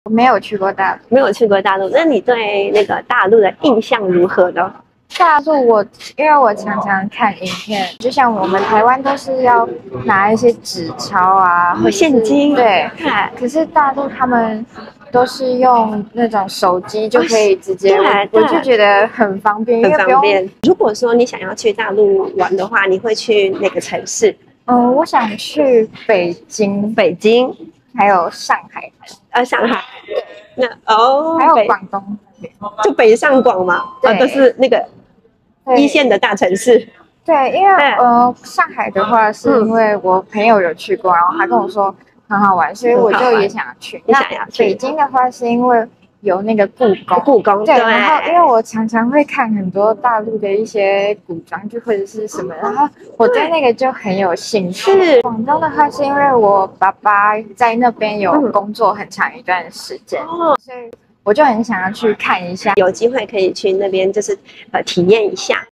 我没有去过大陆。 没有去过大陆，那你对那个大陆的印象如何呢？ 大陆因为我常常看影片，就像我们台湾都是要拿一些纸钞啊，或者是现金， 对，可是大陆他们都是用那种手机就可以直接，我就觉得很方便， 很方便。如果说你想要去大陆玩的话，你会去哪个城市？ 我想去北京，还有上海， 上海，那还有广东， 就北上广嘛，都是那个一线的大城市。 对，因为上海的话是因为我朋友有去过，然后他跟我说很好玩，所以我就也想要去。 你想要去？ 北京的话是因为有那个故宫，对，然后因为我常常会看很多大陆的一些古装剧或者是什么，然后我对那个就很有兴趣。广东的话是因为我爸爸在那边有工作很长一段时间，所以我就很想要去看一下， 有机会可以去那边就是体验一下。